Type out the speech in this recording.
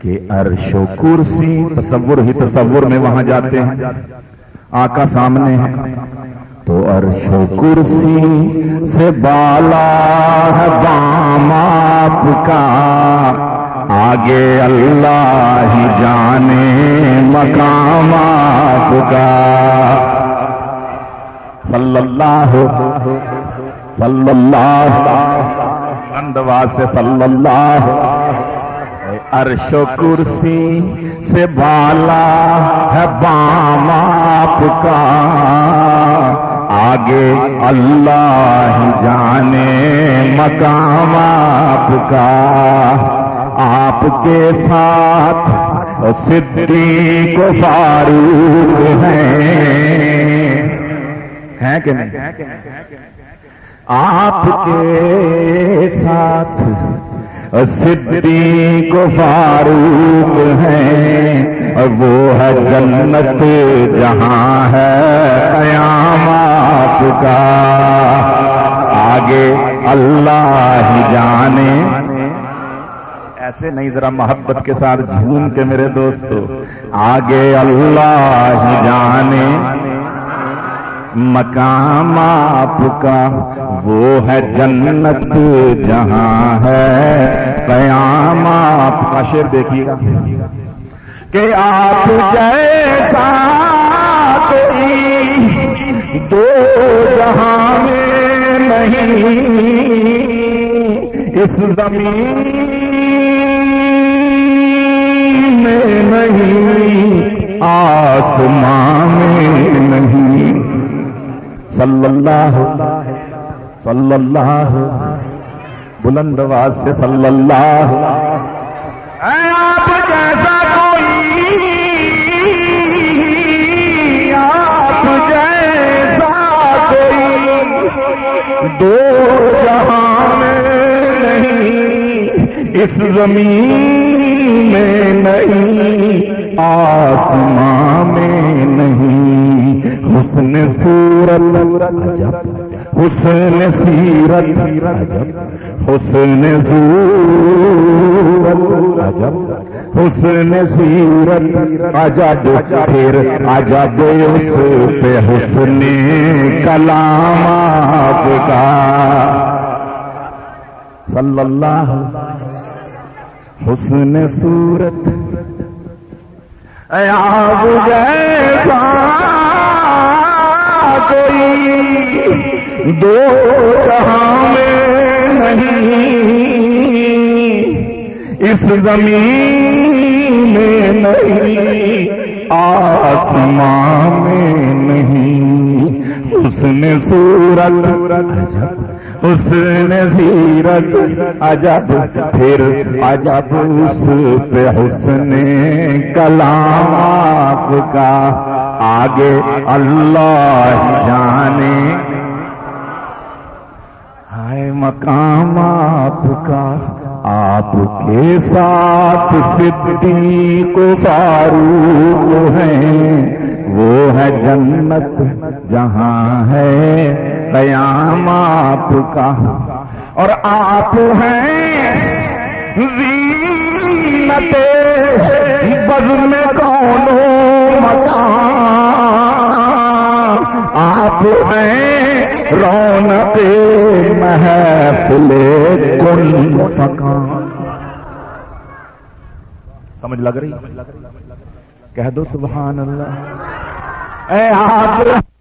کہ عرش و کرسی تصور ہی تصور میں وہاں جاتے ہیں، آقا سامنے ہے تو عرش و کرسی سے بالا ہے بام آپ کا، آگے اللہ ہی جانے مقام آپ کا۔ صلی اللہ اندواز سے صلی اللہ۔ عرش و کرسی سے بالا ہے بام آپ کا، آگے اللہ ہی جانے مقام آپ کا۔ آپ کے ساتھ صدیق و فاروق ہیں کہ نہیں؟ آپ کے ساتھ صدیق و فاروق ہیں، اور وہ ہے جنت جہاں ہے قیام آپ کا، آگے اللہ ہی جانے۔ ایسے نہیں، ذرا محبت کے ساتھ جھوم کے میرے دوستو، آگے اللہ ہی جانے مقام آپ کا، وہ ہے جنت جہاں ہے قیام آپ کا۔ شعر دیکھیے گا کہ آپ جیسا کوئی دو جہاں میں نہیں، اس زمین میں نہیں، آسمان میں نہیں۔ صلی اللہ بلند آواز سے صلی اللہ۔ اے آپ جیسا کوئی، آپ جیسا کوئی دو جہاں میں نہیں، اس زمین میں نہیں، آسمان میں نہیں۔ حسن صورت عجب، حسن سیرت عجب، حسن صورت عجب، حسن سیرت عجب، پھر عجب اس پہ حسن کلام آپ کا۔ صلی اللہ۔ حسن صورت آپ جیسا کوئی دو جہاں میں نہیں، اس زمین میں نہیں، آسمان میں نہیں۔ حسن صورت عجب، حسن سیرت عجب، پھر عجب اس پہ حسن کلام آپ کا، آگے اللہ جانے ہے مقام آپ کا۔ آپ کے ساتھ صدیق و فاروق ہیں، وہ ہے جنت جہاں ہے قیام آپ کا، اور آپ ہیں زینت بزم کون و مکان، آپ ہیں رونق محفل کن فکان۔ سمجھ لگ رہی؟ کہہ دو سبحان اللہ۔ اے آپ